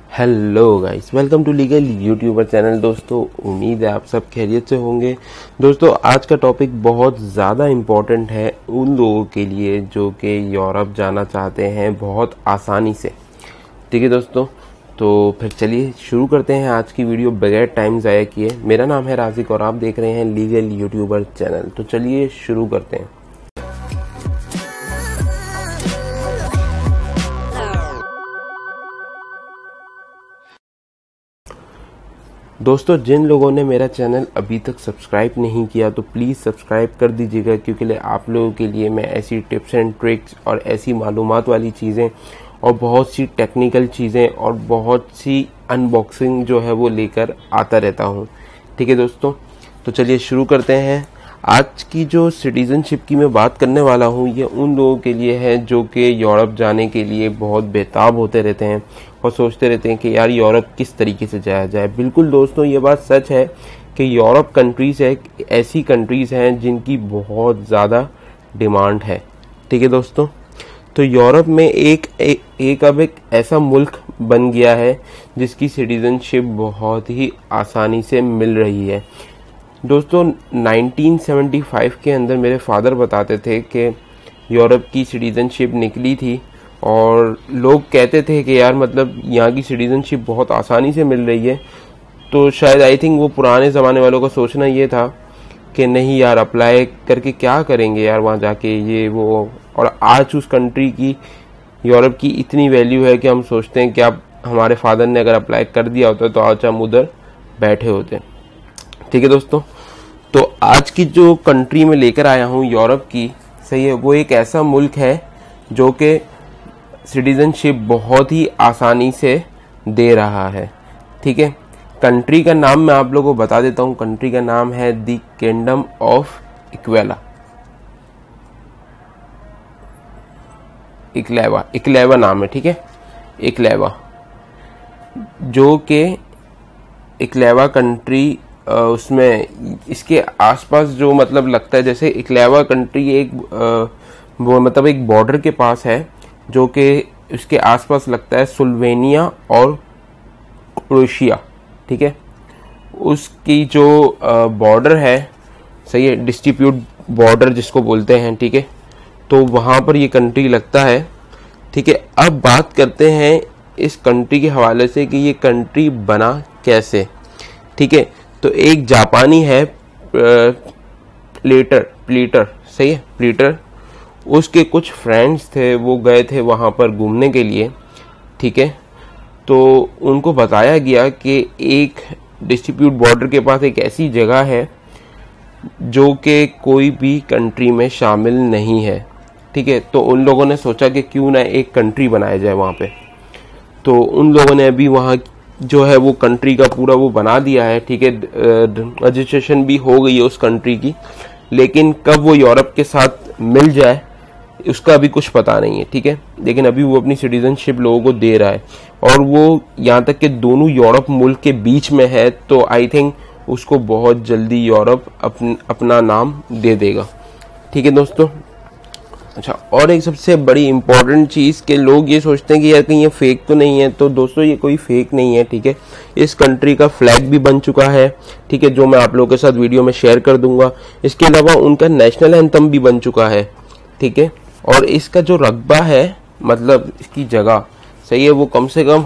Hello guys, welcome to legal YouTuber channel. दोस्तों, उम्मीद है आप सब खैरियत से होंगे। दोस्तों, आज का टॉपिक बहुत ज़्यादा इम्पोर्टेंट है उन लोगों के लिए जो कि यूरोप जाना चाहते हैं बहुत आसानी से। ठीक है दोस्तों, तो फिर चलिए शुरू करते हैं आज की वीडियो बगैर टाइम ज़ाया किए। मेरा नाम है राजिक और आप देख रहे हैं लीगल यूट्यूबर चैनल। तो चलिए शुरू करते हैं। दोस्तों, जिन लोगों ने मेरा चैनल अभी तक सब्सक्राइब नहीं किया तो प्लीज़ सब्सक्राइब कर दीजिएगा, क्योंकि आप लोगों के लिए मैं ऐसी टिप्स एंड ट्रिक्स और ऐसी मालूमात वाली चीज़ें और बहुत सी टेक्निकल चीज़ें और बहुत सी अनबॉक्सिंग जो है वो लेकर आता रहता हूँ। ठीक है दोस्तों, तो चलिए शुरू करते हैं। आज की जो सिटीज़नशिप की मैं बात करने वाला हूँ ये उन लोगों के लिए है जो कि यूरोप जाने के लिए बहुत बेताब होते रहते हैं और सोचते रहते हैं कि यार यूरोप किस तरीके से जाया जाए। बिल्कुल दोस्तों, ये बात सच है कि यूरोप कंट्रीज़ है ऐसी कंट्रीज़ हैं जिनकी बहुत ज़्यादा डिमांड है। ठीक है दोस्तों, तो यूरोप में अब एक ऐसा मुल्क बन गया है जिसकी सिटीज़नशिप बहुत ही आसानी से मिल रही है। दोस्तों, 1975 के अंदर मेरे फादर बताते थे कि यूरोप की सिटीज़नशिप निकली थी और लोग कहते थे कि यार मतलब यहाँ की सिटीज़नशिप बहुत आसानी से मिल रही है। तो शायद आई थिंक वो पुराने ज़माने वालों का सोचना ये था कि नहीं यार, अप्लाई करके क्या करेंगे यार वहाँ जाके, ये वो। और आज उस कंट्री की, यूरोप की इतनी वैल्यू है कि हम सोचते हैं कि अब हमारे फादर ने अगर अप्लाई कर दिया होता तो आज हम उधर बैठे होते। ठीक है दोस्तों, तो आज की जो कंट्री में लेकर आया हूँ यूरोप की, सही है, वो एक ऐसा मुल्क है जो कि सिटीज़नशिप बहुत ही आसानी से दे रहा है। ठीक है, कंट्री का नाम मैं आप लोगों को बता देता हूँ। कंट्री का नाम है द किंगडम ऑफ इक्लेवा नाम है। ठीक है, इक्लेवा, जो कि इक्लेवा कंट्री उसमें इसके आसपास जो मतलब लगता है जैसे इक्लेवा कंट्री एक वो मतलब एक बॉर्डर के पास है, जो कि उसके आसपास लगता है स्लोवेनिया और क्रोएशिया। ठीक है, उसकी जो बॉर्डर है, सही है, डिस्ट्रीब्यूट बॉर्डर जिसको बोलते हैं। ठीक है, तो वहाँ पर ये कंट्री लगता है। ठीक है, अब बात करते हैं इस कंट्री के हवाले से कि ये कंट्री बना कैसे। ठीक है, तो एक जापानी है प्लीटर, सही है, प्लीटर, उसके कुछ फ्रेंड्स थे, वो गए थे वहाँ पर घूमने के लिए। ठीक है, तो उनको बताया गया कि एक डिस्ट्रीब्यूट बॉर्डर के पास एक ऐसी जगह है जो कि कोई भी कंट्री में शामिल नहीं है। ठीक है, तो उन लोगों ने सोचा कि क्यों ना एक कंट्री बनाया जाए वहाँ पे। तो उन लोगों ने अभी वहाँ जो है वो कंट्री का पूरा वो बना दिया है। ठीक है, रजिस्ट्रेशन भी हो गई है उस कंट्री की, लेकिन कब वो यूरोप के साथ मिल जाए उसका अभी कुछ पता नहीं है। ठीक है, लेकिन अभी वो अपनी सिटीजनशिप लोगों को दे रहा है और वो यहाँ तक कि दोनों यूरोप मुल्क के बीच में है, तो आई थिंक उसको बहुत जल्दी यूरोप अपना नाम दे देगा। ठीक है दोस्तों, अच्छा, और एक सबसे बड़ी इम्पोर्टेंट चीज़ के लोग ये सोचते हैं कि यार कहीं ये फेक तो नहीं है। तो दोस्तों, ये कोई फेक नहीं है। ठीक है, इस कंट्री का फ्लैग भी बन चुका है। ठीक है, जो मैं आप लोगों के साथ वीडियो में शेयर कर दूंगा। इसके अलावा उनका नेशनल एंथम भी बन चुका है। ठीक है, और इसका जो रकबा है, मतलब इसकी जगह, सही है, वो कम से कम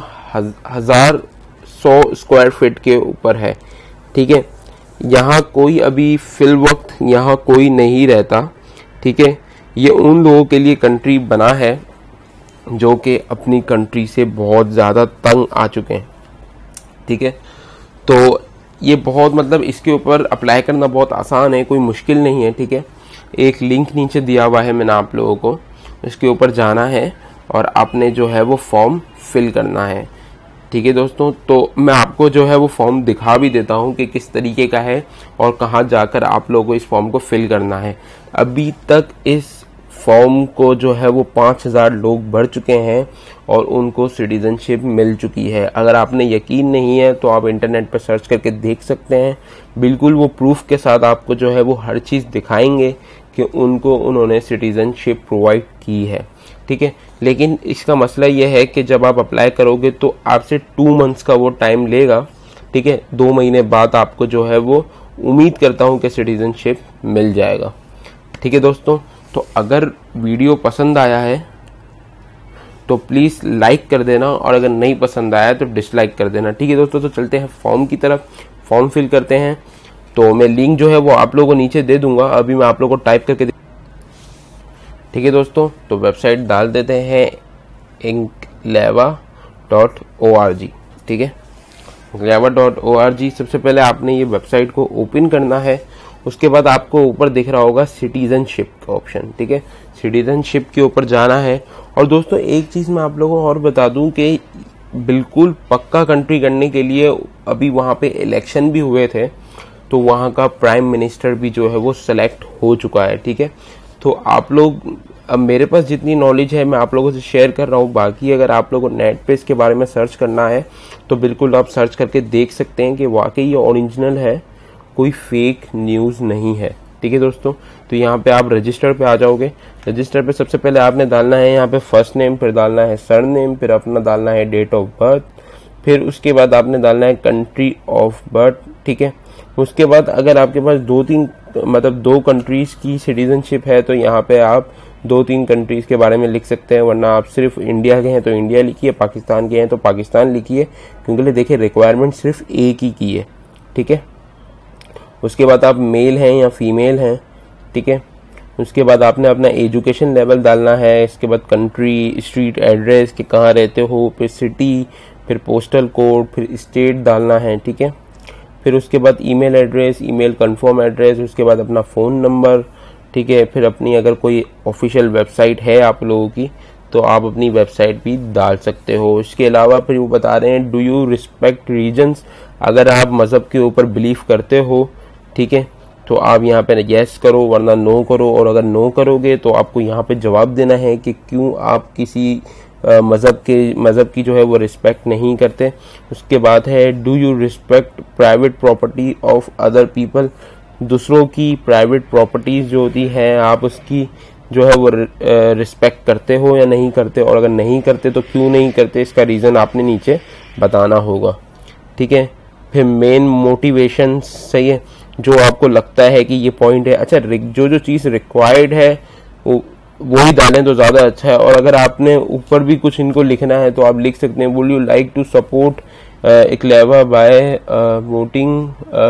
1100 स्क्वायर फीट के ऊपर है। ठीक है, यहाँ कोई अभी फिल वक्त यहाँ कोई नहीं रहता। ठीक है, ये उन लोगों के लिए कंट्री बना है जो कि अपनी कंट्री से बहुत ज़्यादा तंग आ चुके हैं। ठीक है, तो ये बहुत मतलब इसके ऊपर अप्लाई करना बहुत आसान है, कोई मुश्किल नहीं है। ठीक है, एक लिंक नीचे दिया हुआ है, मैंने आप लोगों को इसके ऊपर जाना है और आपने जो है वो फॉर्म फिल करना है। ठीक है दोस्तों, तो मैं आपको जो है वो फॉर्म दिखा भी देता हूँ कि किस तरीके का है और कहाँ जाकर आप लोगों को इस फॉर्म को फिल करना है। अभी तक इस फॉर्म को जो है वो 5000 लोग भर चुके हैं और उनको सिटीजनशिप मिल चुकी है। अगर आपने यकीन नहीं है तो आप इंटरनेट पर सर्च करके देख सकते हैं। बिल्कुल वो प्रूफ के साथ आपको जो है वो हर चीज़ दिखाएंगे कि उन्होंने सिटीजनशिप प्रोवाइड की है। ठीक है। लेकिन इसका मसला ये है कि जब आप अप्लाई करोगे तो आपसे 2 मंथ्स का वो टाइम लेगा, ठीक है। 2 महीने बाद आपको जो है वो उम्मीद करता हूँ कि सिटीजनशिप मिल जाएगा, ठीक है दोस्तों। तो अगर वीडियो पसंद आया है तो प्लीज़ लाइक कर देना, और अगर नहीं पसंद आया तो डिसलाइक कर देना, ठीक है दोस्तों। तो चलते हैं फॉर्म की तरफ, फॉर्म फिल करते हैं। तो मैं लिंक जो है वो आप लोगों को नीचे दे दूंगा, अभी मैं आप लोगों को टाइप करके ठीक है दोस्तों। तो वेबसाइट डाल देते हैं inkleva.org, ठीक है, inkleva.org। सबसे पहले आपने ये वेबसाइट को ओपन करना है, उसके बाद आपको ऊपर दिख रहा होगा सिटीजनशिप का ऑप्शन, ठीक है। सिटीजनशिप के ऊपर जाना है। और दोस्तों एक चीज़ मैं आप लोगों को और बता दूं कि बिल्कुल पक्का कंट्री करने के लिए अभी वहाँ पे इलेक्शन भी हुए थे, तो वहाँ का प्राइम मिनिस्टर भी जो है वो सेलेक्ट हो चुका है, ठीक है। तो आप लोग, अब मेरे पास जितनी नॉलेज है मैं आप लोगों से शेयर कर रहा हूँ, बाकी अगर आप लोगों को नेट पे इसके बारे में सर्च करना है तो बिल्कुल आप सर्च करके देख सकते हैं कि वाकई ये ओरिजिनल है, कोई फेक न्यूज़ नहीं है, ठीक है दोस्तों। तो यहाँ पे आप रजिस्टर पे आ जाओगे। रजिस्टर पे सबसे पहले आपने डालना है यहाँ पे फर्स्ट नेम, फिर डालना है सरनेम, फिर अपना डालना है डेट ऑफ बर्थ, फिर उसके बाद आपने डालना है कंट्री ऑफ बर्थ, ठीक है। उसके बाद अगर आपके पास 2 कंट्रीज की सिटीजनशिप है तो यहाँ पे आप 2-3 कंट्रीज के बारे में लिख सकते हैं, वरना आप सिर्फ इंडिया के हैं तो इंडिया लिखिए, पाकिस्तान के हैं तो पाकिस्तान लिखिए, क्योंकि देखिए रिक्वायरमेंट सिर्फ एक ही की है, ठीक है। उसके बाद आप मेल हैं या फीमेल हैं, ठीक है। उसके बाद आपने अपना एजुकेशन लेवल डालना है, इसके बाद कंट्री, स्ट्रीट एड्रेस कि कहाँ रहते हो, फिर सिटी, फिर पोस्टल कोड, फिर स्टेट डालना है, ठीक है। फिर उसके बाद email address, email confirm address, उसके बाद अपना फ़ोन नंबर, ठीक है। फिर अपनी अगर कोई ऑफिशियल वेबसाइट है आप लोगों की तो आप अपनी वेबसाइट भी डाल सकते हो। इसके अलावा फिर वो बता रहे हैं डू यू रिस्पेक्ट रीजन्स, अगर आप मज़हब के ऊपर बिलीव करते हो, ठीक है, तो आप यहाँ पे यस करो, वरना नो करो। और अगर नो करोगे तो आपको यहाँ पे जवाब देना है कि क्यों आप किसी मज़हब की जो है वो रिस्पेक्ट नहीं करते। उसके बाद है do you respect private property of other people, दूसरों की प्राइवेट प्रॉपर्टीज जो होती हैं आप उसकी जो है वो रिस्पेक्ट करते हो या नहीं करते, और अगर नहीं करते तो क्यों नहीं करते, इसका रीज़न आपने नीचे बताना होगा, ठीक है। फिर मेन मोटिवेशन, सही है, जो आपको लगता है कि ये पॉइंट है। अच्छा, जो चीज़ रिक्वायर्ड है वो ही डालें तो ज़्यादा अच्छा है। और अगर आपने ऊपर भी कुछ इनको लिखना है तो आप लिख सकते हैं would you like to support इक्लेवा बाय वोटिंग,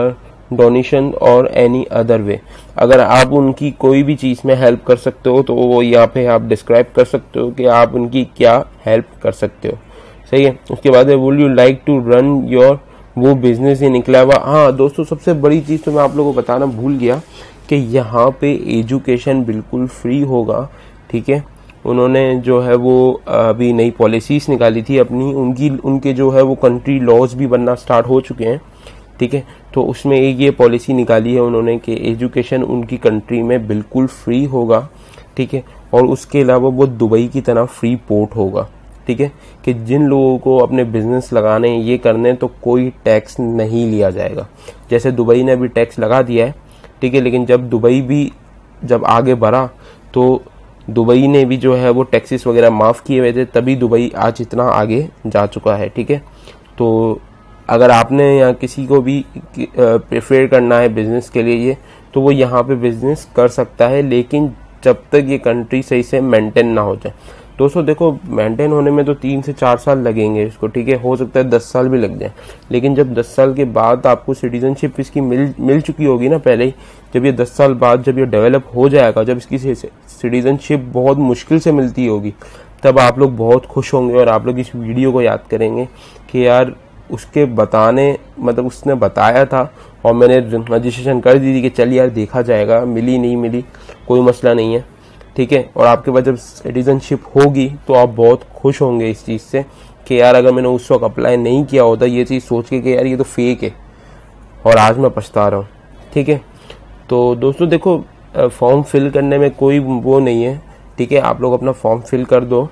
डोनेशन और एनी अदर वे। अगर आप उनकी कोई भी चीज़ में हेल्प कर सकते हो तो वो यहाँ पे आप डिस्क्राइब कर सकते हो कि आप उनकी क्या हेल्प कर सकते हो, सही है। उसके बाद है would you like to run your वो बिजनेस इन इक्लेवा। हाँ दोस्तों, सबसे बड़ी चीज़ तो मैं आप लोगों को बताना भूल गया कि यहाँ पे एजुकेशन बिल्कुल फ्री होगा, ठीक है। उन्होंने जो है वो अभी नई पॉलिसीज़ निकाली थी अपनी, उनके जो है वो कंट्री लॉज भी बनना स्टार्ट हो चुके हैं, ठीक है। तो उसमें एक ये पॉलिसी निकाली है उन्होंने कि एजुकेशन उनकी कंट्री में बिल्कुल फ्री होगा, ठीक है। और उसके अलावा वो दुबई की तरह फ्री पोर्ट होगा, ठीक है, कि जिन लोगों को अपने बिजनेस लगाने ये करने तो कोई टैक्स नहीं लिया जाएगा। जैसे दुबई ने अभी टैक्स लगा दिया है, ठीक है, लेकिन जब दुबई भी जब आगे बढ़ा तो दुबई ने भी जो है वो टैक्सेस वगैरह माफ़ किए हुए थे, तभी दुबई आज इतना आगे जा चुका है, ठीक है। तो अगर आपने या किसी को भी प्रेफर करना है बिजनेस के लिए ये, तो वो यहाँ पे बिजनेस कर सकता है, लेकिन जब तक ये कंट्री सही से मेंटेन ना हो जाए। दोस्तों देखो, मेंटेन होने में तो 3 से 4 साल लगेंगे इसको, ठीक है, हो सकता है 10 साल भी लग जाए, लेकिन जब 10 साल के बाद आपको सिटीजनशिप इसकी मिल चुकी होगी ना पहले ही, जब ये 10 साल बाद जब ये डेवलप हो जाएगा, जब इसकी सिटीजनशिप बहुत मुश्किल से मिलती होगी, तब आप लोग बहुत खुश होंगे और आप लोग इस वीडियो को याद करेंगे कि यार उसके बताने, मतलब उसने बताया था और मैंने रजिस्ट्रेशन कर दी थी कि चल यार देखा जाएगा, मिली नहीं मिली कोई मसला नहीं है, ठीक है। और आपके पास जब सिटीजनशिप होगी तो आप बहुत खुश होंगे इस चीज़ से कि यार अगर मैंने उस वक्त अप्लाई नहीं किया होता ये चीज़ सोच के कि यार ये तो फेक है और आज मैं पछता रहा हूँ, ठीक है। तो दोस्तों देखो, फॉर्म फिल करने में कोई वो नहीं है, ठीक है, आप लोग अपना फॉर्म फिल कर दो।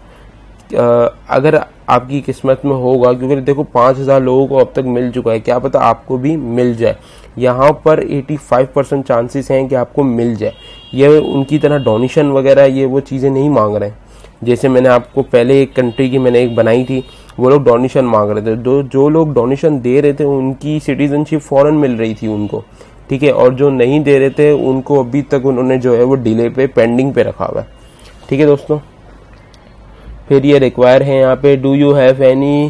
अगर आपकी किस्मत में होगा, क्योंकि देखो 5000 लोगों को अब तक मिल चुका है, क्या पता आपको भी मिल जाए। यहाँ पर 85% चांसेस हैं कि आपको मिल जाए। ये उनकी तरह डोनेशन वगैरह ये वो चीज़ें नहीं मांग रहे हैं, जैसे मैंने आपको पहले एक कंट्री की मैंने एक बनाई थी, वो लोग डोनेशन मांग रहे थे, जो लोग डोनेशन दे रहे थे उनकी सिटीजनशिप फौरन मिल रही थी उनको, ठीक है, और जो नहीं दे रहे थे उनको अभी तक उन्होंने जो है वो डिले पे पेंडिंग पे रखा हुआ है, ठीक है दोस्तों। फिर ये रिक्वायर है यहाँ पे, do you have any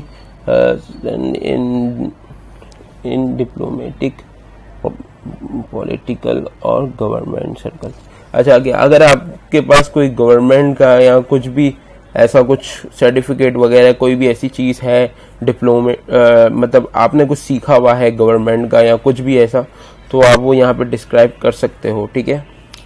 in diplomatic political और गवर्नमेंट सर्कल। अच्छा, अगर आपके पास कोई गवर्नमेंट का या कुछ भी ऐसा कुछ सर्टिफिकेट वगैरह कोई भी ऐसी चीज है मतलब आपने कुछ सीखा हुआ है गवर्नमेंट का या कुछ भी ऐसा, तो आप वो यहाँ पे डिस्क्राइब कर सकते हो, ठीक है।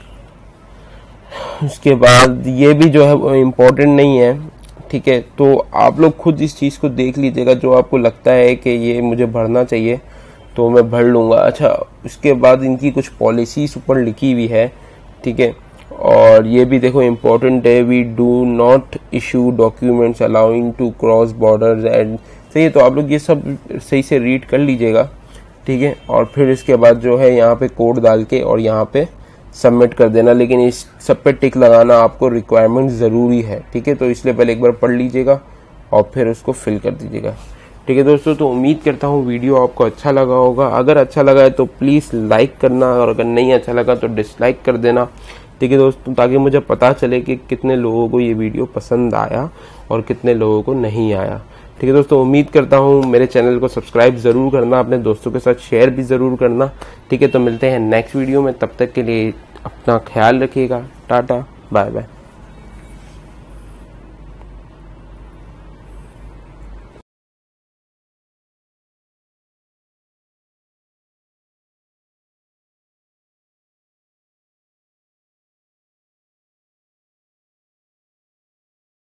उसके बाद ये भी जो है वो इम्पोर्टेंट नहीं है, ठीक है, तो आप लोग खुद इस चीज को देख लीजिएगा, जो आपको लगता है कि ये मुझे भरना चाहिए तो मैं भर लूंगा। अच्छा, उसके बाद इनकी कुछ पॉलिसीज ऊपर लिखी हुई है, ठीक है, और ये भी देखो इम्पोर्टेंट है, we do not issue documents allowing to cross borders and, सही है, तो आप लोग ये सब सही से रीड कर लीजिएगा, ठीक है। और फिर इसके बाद जो है यहाँ पे कोड डाल के और यहाँ पे सबमिट कर देना, लेकिन इस सब पे टिक लगाना आपको रिक्वायरमेंट जरूरी है, ठीक है, तो इसलिए पहले एक बार पढ़ लीजिएगा और फिर उसको फिल कर दीजिएगा, ठीक है दोस्तों। तो उम्मीद करता हूँ वीडियो आपको अच्छा लगा होगा, अगर अच्छा लगा है तो प्लीज़ लाइक करना, और अगर नहीं अच्छा लगा तो डिसलाइक कर देना, ठीक है दोस्तों, ताकि मुझे पता चले कि कितने लोगों को ये वीडियो पसंद आया और कितने लोगों को नहीं आया, ठीक है दोस्तों। उम्मीद करता हूँ मेरे चैनल को सब्सक्राइब ज़रूर करना, अपने दोस्तों के साथ शेयर भी ज़रूर करना, ठीक है। तो मिलते हैं नेक्स्ट वीडियो में, तब तक के लिए अपना ख्याल रखिएगा, टाटा बाय बाय।